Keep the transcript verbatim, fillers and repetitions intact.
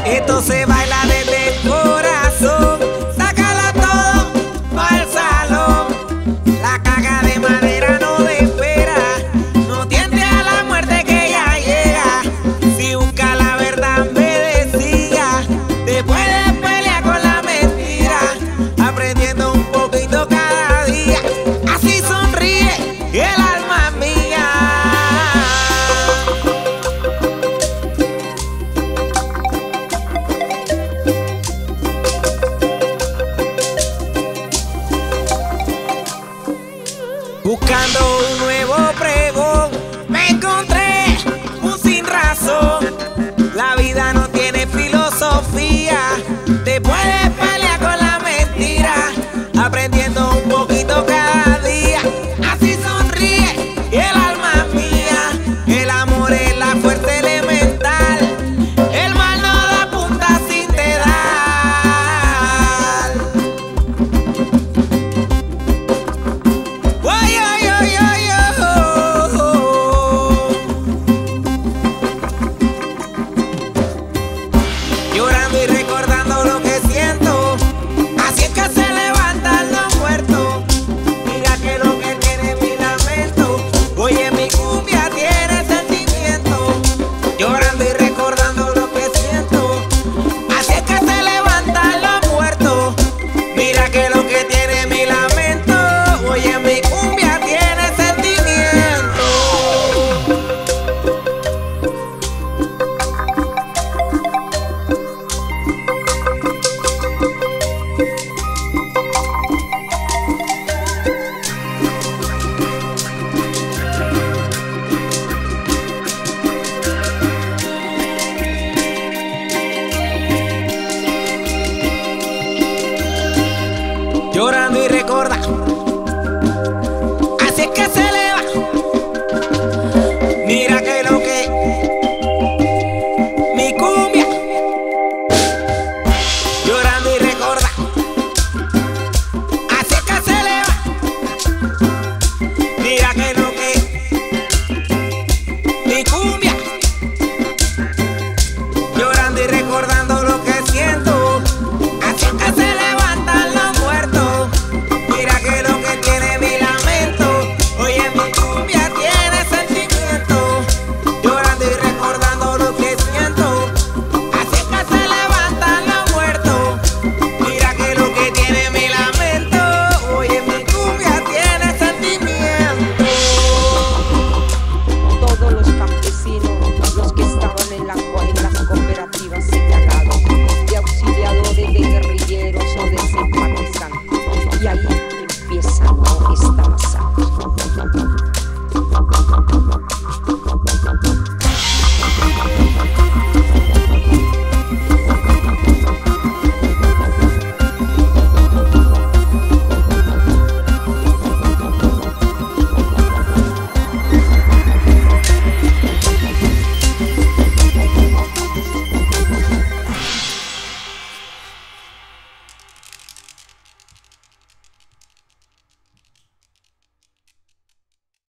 Esto se baila desde el corazón. Sácalo todo pa'l salón. La caja de madera no te espera. No tiende a la muerte que ya llega. Si busca la verdad me decía. Te puedes pelear con la mentira, aprendiendo un poquito cada día. Así sonríe el alma mía. Buscando un nuevo pregón, me encontré un sin razón. La vida no tiene filosofía, te puedes pelear con la mentira, aprendiendo un poquito cada día. Así sonríe el alma mía. El amor es la fuerza elemental. El mal no da punta sin te dar. Oy, oy, oy, oy, oh. Llorando y